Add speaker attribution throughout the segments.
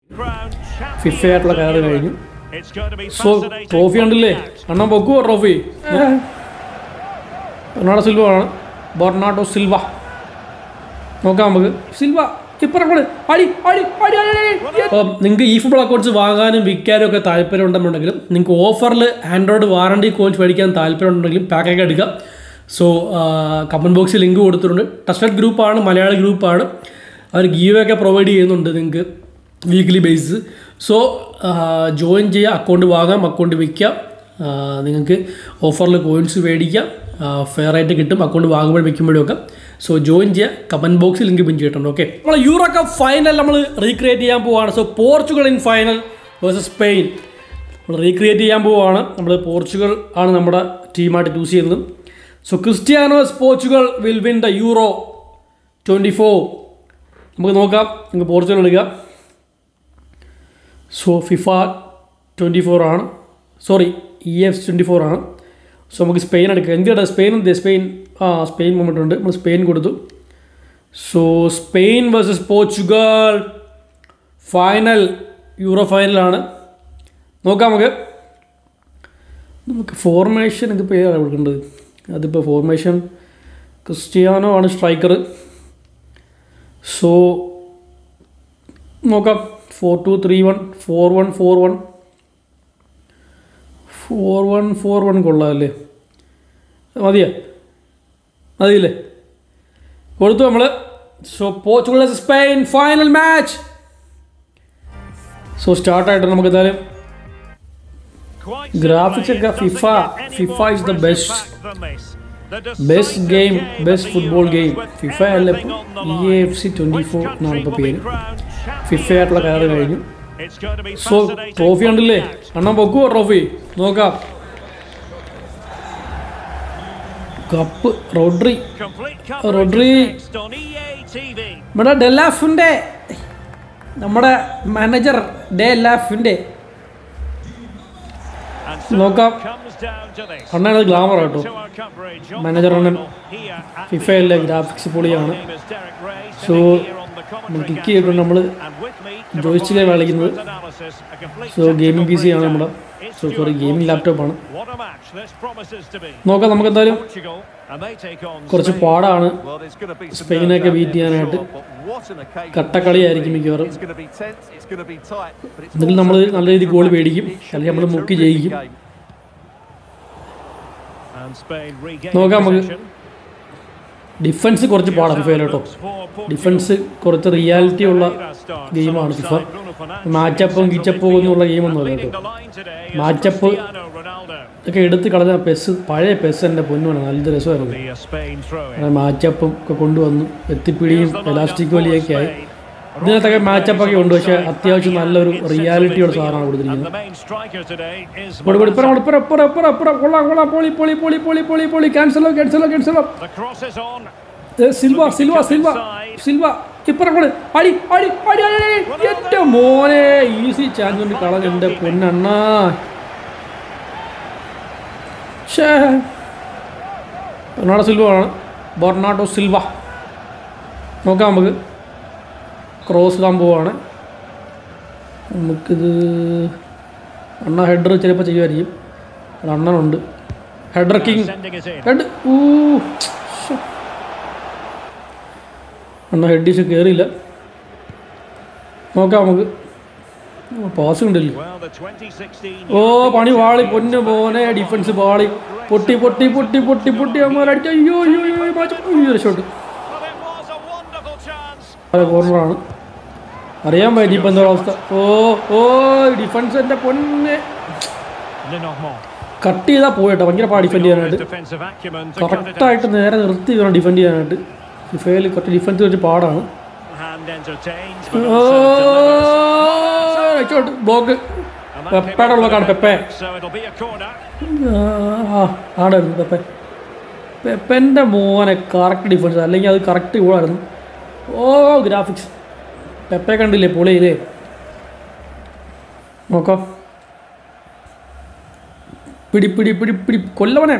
Speaker 1: FIFA ആയിട്ടുള്ള കയറ് കഴിഞ്ഞു. സോ ട്രോഫി ഉണ്ടല്ലേ, അണ്ണൻ പൊക്കുവോ ട്രോഫി? ബെർണാർഡോ സിൽവ നോക്കാം നമുക്ക്. സിൽവ നിങ്ങൾക്ക് ഈ ഫുട്ബോൾ അക്കൗണ്ട്സ് വാങ്ങാനും വിൽക്കാനും ഒക്കെ താല്പര്യം ഉണ്ടെന്നുണ്ടെങ്കിലും, നിങ്ങൾക്ക് ഓഫറിൽ ആൻഡ്രോയിഡ് വാറണ്ടി കോയിൻസ് മേടിക്കാൻ താല്പര്യം ഉണ്ടെങ്കിലും പാക്കൊക്കെ എടുക്കാം. സോ കമൻറ്റ് ബോക്സിൽ ലിങ്ക് കൊടുത്തിട്ടുണ്ട്. ട്രസ്റ്റഡ് ഗ്രൂപ്പാണ്, മലയാളി ഗ്രൂപ്പാണ്. അവർ ഗീവ് ഒക്കെ പ്രൊവൈഡ് ചെയ്യുന്നുണ്ട് നിങ്ങൾക്ക് വീക്ക്ലി ബേസിസ്. സോ ജോയിൻ ചെയ്യുക, അക്കൗണ്ട് വാങ്ങാം, അക്കൗണ്ട് വിൽക്കാം. നിങ്ങൾക്ക് ഓഫറിൽ കോയിൻസ് മേടിക്കാം, ഫെയർ ആയിട്ട് കിട്ടും അക്കൗണ്ട് വാങ്ങുമ്പോഴും വിൽക്കുമ്പോഴും ഒക്കെ. സോ ജോയിൻ ചെയ്യുക, കമൻറ്റ് ബോക്സിൽ ലിങ്ക് പിൻ ചെയ്തിട്ടുണ്ട്. ഓക്കെ, നമ്മൾ യൂറോ കപ്പ് ഫൈനൽ നമ്മൾ റീക്രിയേറ്റ് ചെയ്യാൻ പോവുകയാണ്. So Portugal in final versus Spain നമ്മൾ റീക്രിയേറ്റ് ചെയ്യാൻ പോവുകയാണ്. നമ്മൾ പോർച്ചുഗൽ ആണ് നമ്മുടെ ടീമായിട്ട് ചൂസ് ചെയ്യുന്നത്. So Cristiano's Portugal will win the Euro 24. നമുക്ക് നോക്കാം, നമുക്ക് പോർച്ചുഗൽ എടുക്കാം. സോ ഫിഫ 24 ആണ്, സോറി EF 24 ആണ്. സോ നമുക്ക് സ്പെയിൻ എടുക്കാം. എന്തിനാണ് സ്പെയിൻ സ്പെയിൻ മൊമെൻ്റ് ഉണ്ട്, നമ്മൾ സ്പെയിൻ കൊടുത്തു. So Spain versus Portugal final, Euro ഫൈനലാണ്. നോക്കാം നമുക്ക് ഫോർമേഷൻ ഇതിപ്പോൾ ഏതാണ് കൊടുക്കേണ്ടത്? അതിപ്പോൾ ഫോർമേഷൻ ക്രിസ്ത്യാനോ ആണ് സ്ട്രൈക്കർ. സോ നോക്കാം, 4-2-3-1, 4-1-4-1, 4-1-4-1 കൊള്ളാമല്ലേ? മതിയില്ലേ? കൊടുത്തു നമ്മൾ. So Portugal Spain final match. So സ്റ്റാർട്ടായിട്ട് നമുക്ക് എന്തായാലും ഗ്രാഫിക്സ് ഒക്കെ FIFA is the best game, best football game. FIFA അല്ല, EAFC 24 എന്നാണ് ഇപ്പോൾ പേര്. ഫിഫ ആയിട്ടുള്ള കയറ് കഴിഞ്ഞു. സോ ട്രോഫി ഉണ്ടല്ലേ, അണ്ണൻ പൊക്കുവോ ട്രോഫി? നോക്കാം. കപ്പ് റോഡ്രി ഇവിടെ ഡെല്ലാഫിൻ്റെ, നമ്മുടെ മാനേജർ ഡെല്ലാഫിൻ്റെ. നോക്കാം, അണ്ണനത് ഗ്ലാമർ കേട്ടോ, മാനേജർ അണ്ണൻ. ഫിഫയല്ലേ, ഗ്രാഫിക്സ് പൊളിയാണ്. സോ ക്ലിക്ക് ചെയ്തിട്ടുണ്ട്, നമ്മൾ ജോയിസ്റ്റിക്കാണ് കളിക്കുന്നത്. സോ ഗെയിമിംഗ് PC ആണ് നമ്മുടെ, സോറി ഗെയിമിംഗ് ലാപ്ടോപ്പാണ്. നോക്കാം, നമുക്ക് എന്തായാലും കുറച്ച് പാടാണ് സ്പെയിനൊക്കെ ബീറ്റ് ചെയ്യാനായിട്ട്. കട്ടക്കളിയായിരിക്കും മിക്കവാറും. എന്തെങ്കിലും നമ്മൾ നല്ല രീതിയിൽ ഗോൾ മേടിക്കും, അല്ലെങ്കിൽ നമ്മൾ മുക്കി ജയിക്കും. നോക്കാം, നമുക്ക് ഡിഫൻസ് കുറച്ച് പാടാണ് ഫിഫയിൽ കേട്ടോ. ഡിഫൻസ് കുറച്ച് റിയാലിറ്റി ഉള്ള ഗെയിമാണ് ഫിഫ. മാച്ചപ്പും കിച്ചപ്പും ഒന്നുമുള്ള ഗെയിമൊന്നുമല്ല കേട്ടോ. മാച്ചപ്പ് ഒക്കെ എടുത്ത് കളഞ്ഞ പഴയ പെസ് എൻ്റെ പൊന്നുമാണ്, നല്ല രസമായിരുന്നു. മാച്ചപ്പും ഒക്കെ കൊണ്ടുവന്നു, എത്തിപ്പിടിയും എലാസ്റ്റിക് വലിയൊക്കെ ആയി. ഇതിനകത്തൊക്കെ മാച്ചപ്പൊക്കെ ഉണ്ട്, പക്ഷേ അത്യാവശ്യം നല്ലൊരു റിയാലിറ്റിയുള്ള സാധനമാണ് കൊടുത്തിരിക്കുന്നത്. മോനെ ഈസി ചാൻസ് കൊണ്ട് കളഞ്ഞ എൻ്റെ പൊന്നണ്ണാ. ബെർണാർഡോ സിൽവ നോക്കാം. നമുക്ക് ക്രോസ് സംഭവമാണ്. നമുക്കിത് അണ്ണ ഹെഡർ ചിലപ്പോൾ ചെയ്യുമായിരിക്കും. അത് അണ്ണനുണ്ട്, ഹെഡർ കിങ് ഹെഡ്. അണ്ണ ഹെഡീസ് കയറിയില്ല. നോക്കാം, നമുക്ക് പാസ് ഉണ്ടല്ലോ. ഓ പണി പാളി, പൊന്നു പോനെ. ഡിഫൻസ് പാളി, പൊട്ടി അമ്മ അടിച്ചു. അയ്യോ ഷോട്ട്. കോർണറാണ്, അറിയാൻ പറ്റി ഇപ്പം എന്താ അവസ്ഥ. ഓ ഡിഫൻസ് എൻ്റെ പൊന്നെ കട്ട് ചെയ്താൽ പോയിട്ടോ. ഭയങ്കര പാട് ഡിഫെൻഡ് ചെയ്യാനായിട്ട്, കറക്റ്റായിട്ട് നേരെ നിർത്തി വേണം ഡിഫെൻഡ് ചെയ്യാനായിട്ട്. ഫിഫയിൽ കുറച്ച് ഡിഫൻസ് കുറച്ച് പാടാണ്. ബ്ലോക്ക് പെപ്പയുടെ ബ്ലോക്കാണ്. ആടായിരുന്നു പെപ്പൻ്റെ മോനെ. കറക്റ്റ് ഡിഫൻസ്, അല്ലെങ്കിൽ അത് കറക്റ്റ് ഗോളായിരുന്നു. ഗ്രാഫിക്സ് പെപ്പെ കണ്ടില്ലേ, പൊളിയില്ലേ? നോക്കാം, പിടി കൊല്ലവനെ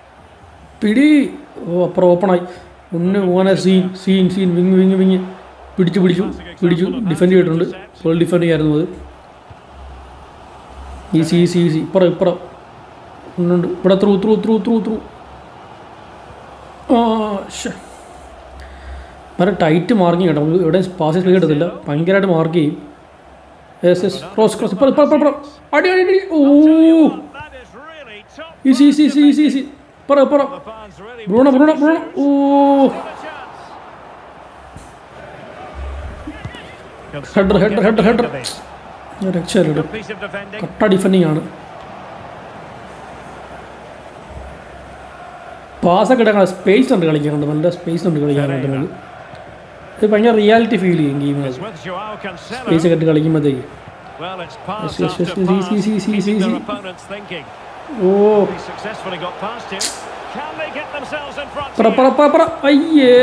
Speaker 1: പിടി. അപ്പുറം ഓപ്പണായി. ഒന്ന് മോനെ, സീൻ വിങ് പിടിച്ചു ഡിഫെൻഡ് ചെയ്തിട്ടുണ്ട്. ഫുൾ ഡിഫെൻഡ് ചെയ്യായിരുന്നു അത്. ഈസി ഇപ്പുറം ഉണ്ട്. ഇവിടെ ത്രൂ വളരെ ടൈറ്റ് മാർക്കിങ് കേട്ടോ. ഇവിടെ പാസ് ക്ലിയർ കിട്ടത്തില്ല, ഭയങ്കരമായിട്ട് മാർക്ക് ചെയ്യും. ക്രോസ് ഇപ്പുറം അടി. ഓ ഈസി ഇപ്പുറം ബ്രൂണോ. ഓ ഹെഡർ രക്ഷയില്ല. കട്ട ഡിഫെൻഡിങ് ആണ്. പാസ്സൊക്കെ ഇടാൻ സ്പേസ് ഉണ്ട് കളിക്കാനുണ്ട്, നല്ല സ്പേസ് ഉണ്ട് കളിക്കാനായിട്ട്. ഇത് ഭയങ്കര റിയാലിറ്റി ഫീൽ ചെയ്യും ഗെയിമിനകത്ത് സ്പേസ് ഒക്കെ ഇട്ട് കളിക്കുമ്പോഴത്തേക്ക്. ഓ അയ്യേ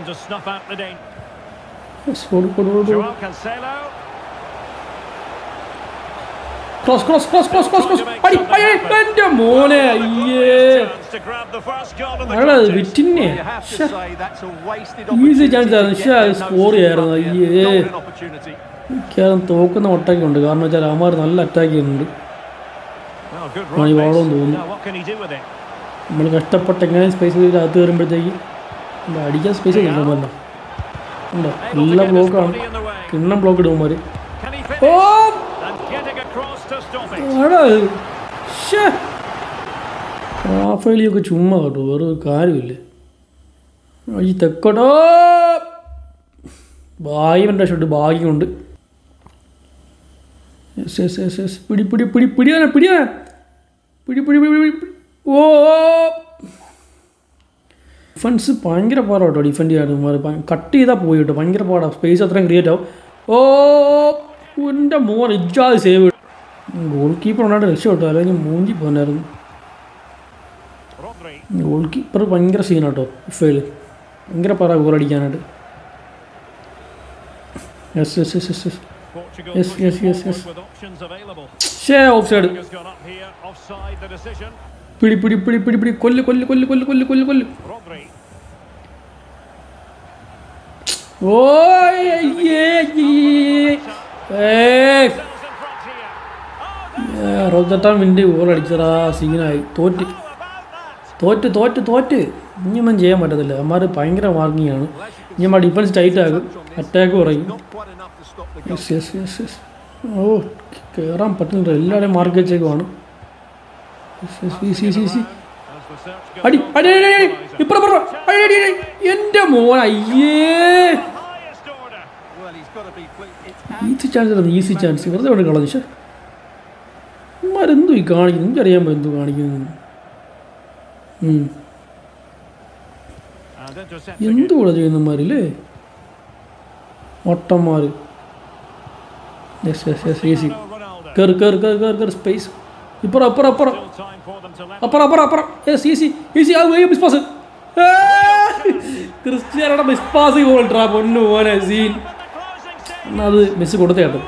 Speaker 1: ക്രോസ് എന്റെ മോനെ. അയ്യേ വിറ്റിന്നെ ഈസി ചാൻസ് ആയിരുന്നു. സ്കോർ ചെയ്യായിരുന്നു. അയ്യേ മിക്കവാറും തോക്കുന്ന ഒട്ടൊക്കെ ഉണ്ട്. കാരണം വെച്ചാൽ അവന്മാർ നല്ല അറ്റാക്ക് ചെയ്യുന്നുണ്ട്. വാളോന്ന് തോന്നുന്നു. നമ്മൾ കഷ്ടപ്പെട്ട് എങ്ങനെ സ്പേസ് അകത്ത് കയറുമ്പോഴത്തേക്ക് അടിക്കാൻ സ്പേസ് കിട്ടുന്നുണ്ടോ ഉണ്ടോ. നല്ല ബ്ലോക്കാണ്, കിണ്ണം ബ്ലോക്ക് ഇടുമ്പോൾ. ഓ റാഫേലിയൊക്കെ ചുമ്മാ കേട്ടോ, വേറെ ഒരു കാര്യമില്ല. ഈ തെക്കോട്ടോ ഭാഗ്യം ഷോട്ട്, ഭാഗ്യമുണ്ട്. പിടിയാ. ഓ ഡിഫൻസ് ഭയങ്കര പാടാണ് കേട്ടോ ഡിഫെൻഡ് ചെയ്യാൻ. കട്ട് ചെയ്താൽ പോയി കേട്ടോ, ഭയങ്കര പാടാണ്. സ്പേസ് അത്രയും ക്രിയേറ്റ് ആവും. ഓ എൻ്റെ മോൻ ഇജാതി സേവ്. ഗോൾ കീപ്പർ ഉണ്ടായിട്ട് രക്ഷപ്പെട്ടു, അല്ലെങ്കിൽ മൂഞ്ചി പോകാനായിരുന്നു. ഗോൾ കീപ്പർ ഭയങ്കര സീനാട്ടോ ഇഫയിൽ, ഭയങ്കര പാടാ ഗോൾ അടിക്കാനായിട്ട്. Yes offside. പിടി കൊല്ല്. റോസട്ടാൻ മിനിറ്റ് ഗോൾ അടിച്ചതാ, സീനായി. തോറ്റ് ഇനിയൊന്നും ചെയ്യാൻ പറ്റത്തില്ല. അമ്മമാർ ഭയങ്കര മാർക്കിംഗ് ആണ്. ഇനി അമ്മ ഡിഫൻസ് ടൈറ്റ് ആകും, അറ്റാക്ക് കുറയും. ഓ കയറാൻ പറ്റുന്നുണ്ട്, എല്ലാവരെയും മാർക്ക് വെച്ചേക്കുവാണ്. അടി എൻ്റെ മോൻ. അയ്യേ ഈസി ചാൻസ് വെറുതെ കൊണ്ട് കളഞ്ഞു. പക്ഷേ ഇമാരെന്തോ ഈ കാണിക്കുന്നു, എനിക്കറിയാൻ എന്തോ കാണിക്കുന്നു. എന്തുകൂടെ ചെയ്യുന്നമാരില്ലേ ഒട്ടന്മാർ. ഈസി കേറ് സ്പേസ്. ഇപ്പുറം ക്രിസ്ത്യാനോടെ മിസ്പാസ് ഗോൾട്ടാ പൊന്നു പോനെ സീൻ. അത് മിസ് കൊടുത്ത കേട്ടോ.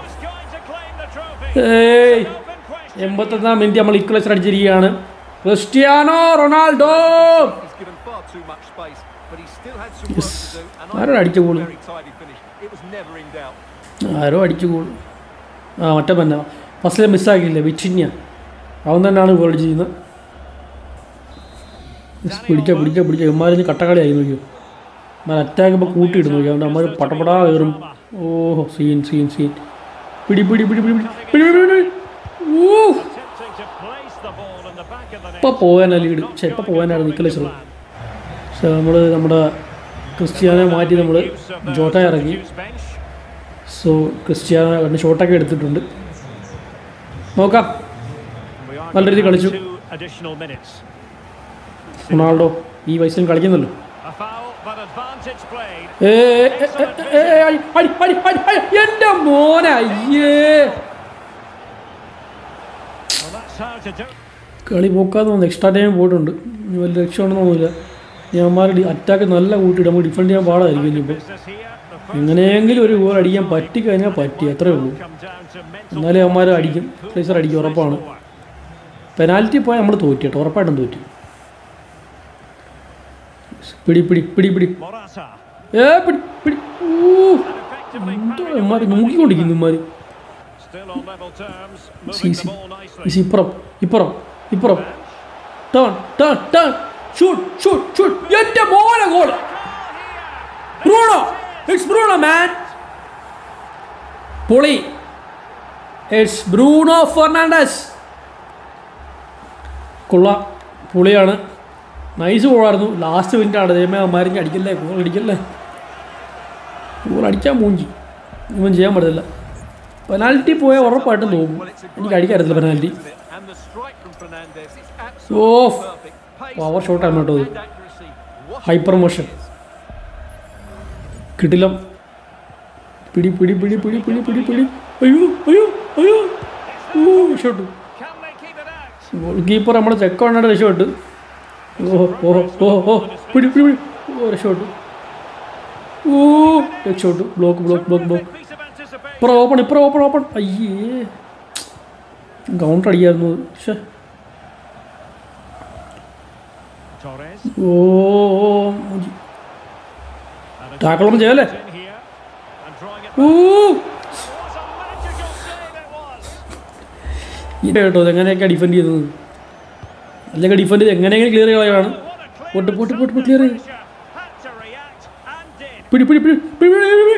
Speaker 1: 81-ാം മിനിറ്റ് നമ്മൾ ഇക്വലൈസർ അടിച്ചിരിക്കുകയാണ്. ക്രിസ്ത്യാനോ റൊണാൾഡോ ആരോ അടിച്ച ഗോള്, മറ്റേ തന്നെ ഫസ്റ്റിലെ മിസ്സാക്കിയില്ല, വിറ്റിന്യ അവൻ തന്നെയാണ് ഗോൾ ചെയ്യുന്നത്. പിടിക്കുക ഇമാരിന്ന് കട്ടക്കളി ആയി നോക്കിയോ. എന്നാൽ അറ്റാക്ക് ഇപ്പോൾ കൂട്ടിയിട്ട് നോക്കി, അവൻ്റെ അമ്മ പടപടാ കയറും. ഓഹോ സീൻ പിടി. ഇപ്പം പോകാനാ ലീഡ്. ഇപ്പം പോകാനായിരുന്നു നിക്കലേശ്വർ. പക്ഷെ നമ്മുടെ ക്രിസ്ത്യാനോ മാറ്റി നമ്മൾ ജോട്ട ഇറങ്ങി. സോ ക്രിസ്ത്യാനോ രണ്ട് ഷോട്ടൊക്കെ എടുത്തിട്ടുണ്ട്. നോക്കാം, നല്ല രീതിയിൽ കളിച്ചു. റൊണാൾഡോ ഈ വയസ്സിലും കളിക്കുന്നല്ലോ. എൻ്റെ മോനെ. അയ്യേ കളി പോക്കാതെ തോന്നുന്നു. എക്സ്ട്രാ ടൈം പോയിട്ടുണ്ട്. ഇനി വലിയ രക്ഷയുണ്ടെന്ന് തോന്നില്ല. ഞമ്മമാരുടെ അറ്റാക്ക് നല്ല കൂട്ടിയിട്ട് നമുക്ക് ഡിഫെൻഡ് ചെയ്യാൻ പാടായിരിക്കും. ഇനിയിപ്പോൾ എങ്ങനെയെങ്കിലും ഒരു ഗോൾ അടിക്കാൻ പറ്റിക്കഴിഞ്ഞാൽ പറ്റി, അത്രേ ഉള്ളൂ. എന്നാലും അവന്മാർ അടിക്കും, ഫ്ലേസർ അടിക്കും, ഉറപ്പാണ്. പെനാൽറ്റി പോയാൽ നമ്മൾ തോറ്റു കേട്ടോ, ഉറപ്പായിട്ടും തോറ്റു. പിടി. നോക്കിക്കൊണ്ടിരിക്കുന്നു ഇമാര്. ഇപ്പുറം ഇപ്പുറം ഇപ്പുറം turn turn turn shoot shoot shoot. എന്റെ മോനെ goal. Bruno, it's Bruno man. പൊളി. It's Bruno Fernandes. കൊള്ളാം, പൊളിയാണ്. നൈസ് ഗോളായിരുന്നു. ലാസ്റ്റ് മിനിറ്റാണ്. ദൈവമേ അമ്മാരിഞ്ഞ് അടിക്കല്ലേ, ഗോൾ അടിക്കല്ലേ. ഗോൾ അടിക്കാൻ മൂഞ്ചി. ഇവൻ ചെയ്യാൻ പറ്റില്ല. പെനാൽറ്റി പോയാൽ ഉറപ്പായിട്ടും തോന്നും. എനിക്ക് അടിക്കാറില്ല പെനാൽറ്റി. ഓ പവർ ഷോട്ടാണ് കേട്ടോ. ഹൈപ്പർ മോഷൻ കിട്ടില്ല. പിടി പിടി പിടി പിടി പിടി പിടി പിടി. അയ്യോ അയ്യോ അയ്യോ. ഓ രക്ഷപ്പെട്ടു. ഗോൾ കീപ്പർ നമ്മുടെ ചെക്ക് വന്നിട്ട് രക്ഷപ്പെട്ടു. ഓ ഓ ഓ ഓ പിടി പിടി പിടി. ഓ രക്ഷപ്പെട്ടു. ഓ രക്ഷപ്പെട്ടു. Block block block block. ഇപ്പുറം ഓപ്പൺ ഇപ്പുറം ഓപ്പൺ ഓപ്പൺ. അയ്യേ കൗണ്ടർ അടിക്കായിരുന്നു. പക്ഷേ ഓ ടാക്കളൊന്നും ചെയ്യല്ലേ. ഓ കേട്ടോ എങ്ങനെയൊക്കെ ഡിഫെൻഡ് ചെയ്യുന്നത്. അല്ലെങ്കിൽ ഡിഫെൻഡ് ചെയ്ത് എങ്ങനെയെങ്കിലും ക്ലിയർ ചെയ്യുകയാണ്. പൊട്ട് പൊട്ട് പൊട്ട് പൊട്ട് ക്ലിയർ ചെയ്ത് പിടി പിടി പിടി പിടി പിടി.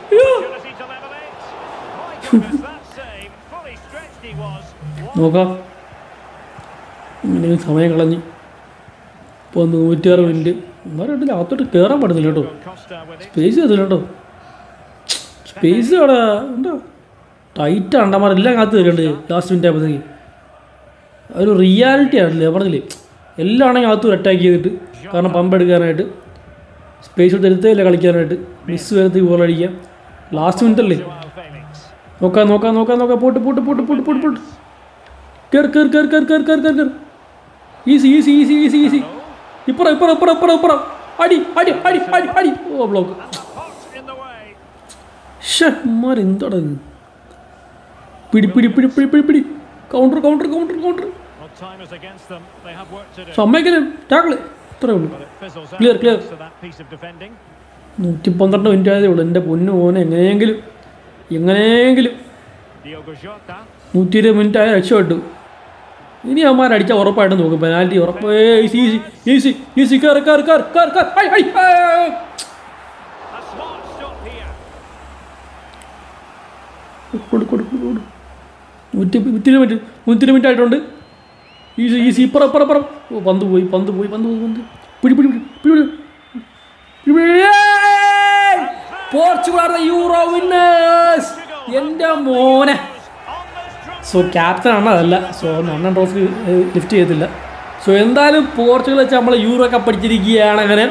Speaker 1: നോക്കാം. ഇങ്ങനെ സമയം കളഞ്ഞ് ഇപ്പോൾ 106 മിനിറ്റ്. എന്നാലും അകത്തോട്ട് കയറാൻ പറ്റുന്നില്ല കേട്ടോ. സ്പേസ് ചെയ്തില്ല കേട്ടോ. സ്പേസ് അവിടെ ഉണ്ടോ ടൈറ്റ് അണ്ടമാർ എല്ലാം കാത്ത് തരുന്നുണ്ട്. ലാസ്റ്റ് മിനിറ്റ് ആകുമ്പോഴത്തേക്ക് ഒരു റിയാലിറ്റി ആണല്ലേ പറഞ്ഞില്ലേ. എല്ലാം ആണെങ്കിൽ അകത്ത് അറ്റാക്ക് ചെയ്തിട്ട് കാരണം പമ്പ് എടുക്കാനായിട്ട് സ്പേസ് എടുത്തേ കളിക്കാനായിട്ട് മിസ് വരത്തേക്ക് ഗോൾ അടിക്കാം. ലാസ്റ്റ് മിനിറ്റ് അല്ലേ. നോക്കാം നോക്കാം നോക്കാം നോക്കാം. പോട്ട് പോട്ട് പോട്ട് പോട്ട് പോട്ട് പോട്ട്. കയറി കയറി കയറി കയറി കയറി കയറി കയറി കയറി. Easy easy easy easy easy. ഇപ്പുറം ഇപ്പുറം ഇപ്പുറം ഇപ്പുറം ഇപ്പുറം. അടി അടി അടി അടി അടി. ഓ ബ്ലോക്ക്. ഷെന്താടാ ഇത്. പിടി പിടി പിടി പിടി പിടി പിടി. Counter counter counter counter. സമ്മതിക്കലും ടാക്കിള്. ഇത്രേ ഉള്ളൂ. Clear clear. 112 മിനിറ്റ് ആയതേ ഉള്ളൂ. എൻ്റെ പൊന്നു മോനെ എങ്ങനെയെങ്കിലും എങ്ങനെയെങ്കിലും 120 മിനിറ്റ് ആയ രക്ഷപ്പെട്ടു. ഇനി അവന്മാർ അടിച്ചാൽ ഉറപ്പായിട്ട് നോക്കും. പെനാൽറ്റി ഉറപ്പ്. Easy easy easy easy. കയറി കയറി കയറി കയറി കയറി. കൊടു കൊടു കൊടു. 120 മിനിറ്റ് ആയിട്ടുണ്ട്. Easy easy. ഇപ്പുറം ഇപ്പുറം ഇപ്പുറം. ഓ പന്ത് പോയി പന്ത് പോയി പന്ത് പോയി പന്ത്. പിടി പിടി പിടി പിടി പിടി. Portugal are the Euro winners. എൻ്റെ മോനെ. സോ ക്യാപ്റ്റൻ ആണ് അതല്ല. സോ അണ്ണൻ ട്രോഫി ലിഫ്റ്റ് ചെയ്തില്ല. സോ എന്തായാലും പോർച്ചുഗൽ വെച്ച് നമ്മൾ യൂറോ കപ്പ് അടിച്ചിരിക്കുകയാണ്. അങ്ങനെ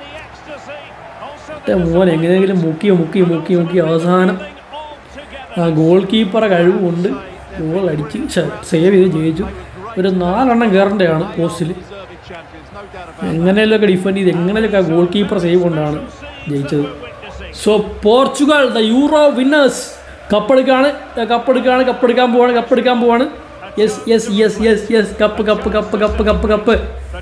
Speaker 1: എൻ്റെ മോനെ എങ്ങനെയെങ്കിലും മുക്കി മുക്കി മുക്കി മുക്കി അവസാനം ആ ഗോൾ കീപ്പറെ കഴിവുകൊണ്ട് ഗോൾ അടിച്ച് സേവ് ചെയ്ത് ജയിച്ചു. ഒരു 4 എണ്ണം കയറേണ്ടതാണ് പോസ്റ്റിൽ. എങ്ങനെയൊക്കെ ഡിഫെൻഡ് ചെയ്ത് എങ്ങനെയൊക്കെ ആ ഗോൾ കീപ്പർ സേവ് കൊണ്ടാണ് ജയിച്ചത്. So Portugal the Euro winners. കപ്പെടുക്കാണ് കപ്പെടുക്കാണ് കപ്പെടുക്കാൻ പോവാണ് കപ്പെടുക്കാൻ പോവാണ്. Yes yes yes yes yes. Cup cup cup cup cup cup.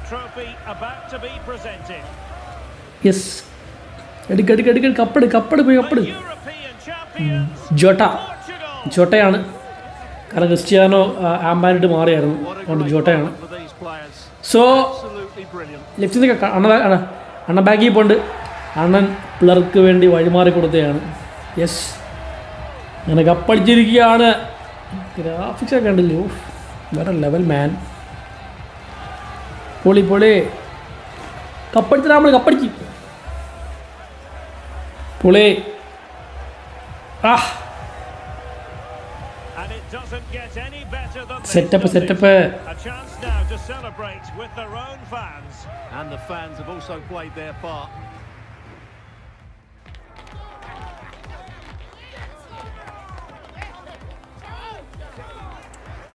Speaker 1: Yes എടുക്ക എടുക്ക എടുക്ക. കപ്പട് കപ്പട് പോയി കപ്പട്. ജോട്ട ജോട്ടയാണ്. കാരണം ക്രിസ്ത്യാനോ ആംബാനിട്ട് മാറിയായിരുന്നു. അതുകൊണ്ട് ജോട്ടയാണ്. സോ ലെഫ്റ്റിൽ നിന്ന് അണ്ണൻ ബാഗിൽ പോണ്ട്. അണ്ണൻ പിള്ളേർക്ക് വേണ്ടി വഴിമാറി കൊടുത്തതാണ്. യെസ് അങ്ങനെ കപ്പടിച്ചിരിക്കുകയാണ്. ഗ്രാഫിക്സൊക്കെ കണ്ടില്ലോ. വേറെ ലെവൽ മാൻ. പൊളി പൊളി. കപ്പടിച്ചാൽ നമ്മൾ കപ്പടിക്കും. പൊളി. Setup setup.
Speaker 2: And the fans have also played their part.